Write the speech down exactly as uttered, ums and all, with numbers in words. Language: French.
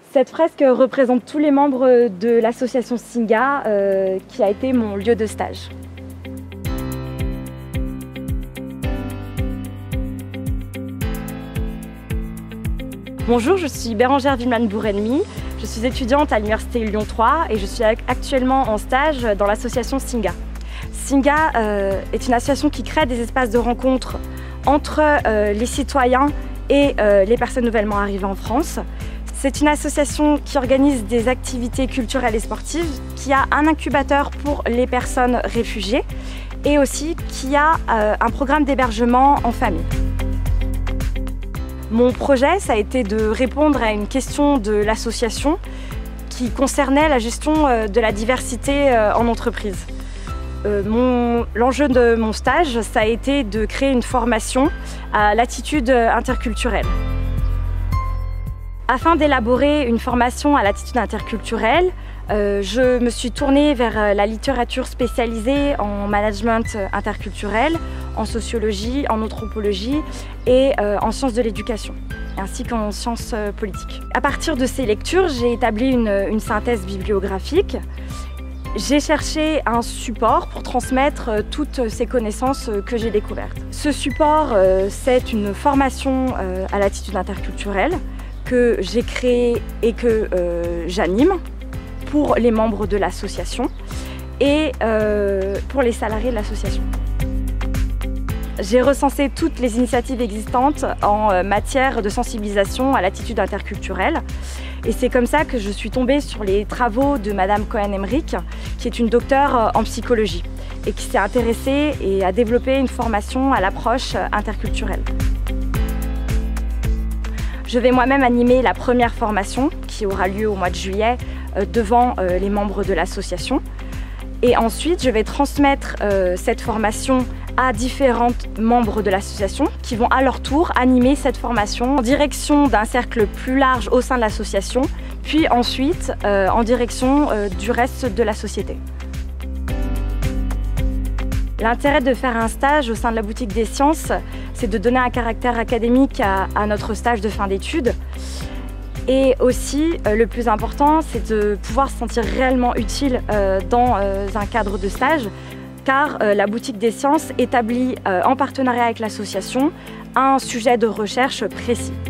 Cette fresque représente tous les membres de l'association Singa, euh, qui a été mon lieu de stage. Bonjour, je suis Bérangère Villeman-Bourrenemy, je suis étudiante à l'Université Lyon trois et je suis actuellement en stage dans l'association Singa. Singa euh, est une association qui crée des espaces de rencontre entre euh, les citoyens et euh, les personnes nouvellement arrivées en France. C'est une association qui organise des activités culturelles et sportives, qui a un incubateur pour les personnes réfugiées et aussi qui a euh, un programme d'hébergement en famille. Mon projet, ça a été de répondre à une question de l'association qui concernait la gestion euh, de la diversité euh, en entreprise. Euh, mon, l'enjeu de mon stage, ça a été de créer une formation à l'attitude interculturelle. Afin d'élaborer une formation à l'attitude interculturelle, euh, je me suis tournée vers la littérature spécialisée en management interculturel, en sociologie, en anthropologie et euh, en sciences de l'éducation, ainsi qu'en sciences euh, politiques. À partir de ces lectures, j'ai établi une, une synthèse bibliographique. J'ai cherché un support pour transmettre toutes ces connaissances que j'ai découvertes. Ce support, euh, c'est une formation euh, à l'attitude interculturelle que j'ai créé et que euh, j'anime pour les membres de l'association et euh, pour les salariés de l'association. J'ai recensé toutes les initiatives existantes en matière de sensibilisation à l'attitude interculturelle et c'est comme ça que je suis tombée sur les travaux de Madame Cohen-Emmerich, qui est une docteure en psychologie et qui s'est intéressée et a développé une formation à l'approche interculturelle. Je vais moi-même animer la première formation qui aura lieu au mois de juillet euh, devant euh, les membres de l'association. Et ensuite, je vais transmettre euh, cette formation à différents membres de l'association qui vont à leur tour animer cette formation en direction d'un cercle plus large au sein de l'association, puis ensuite euh, en direction euh, du reste de la société. L'intérêt de faire un stage au sein de la boutique des sciences, c'est de donner un caractère académique à, à notre stage de fin d'études. Et aussi, euh, le plus important, c'est de pouvoir se sentir réellement utile euh, dans euh, un cadre de stage, car euh, la boutique des sciences établit, euh, en partenariat avec l'association, un sujet de recherche précis.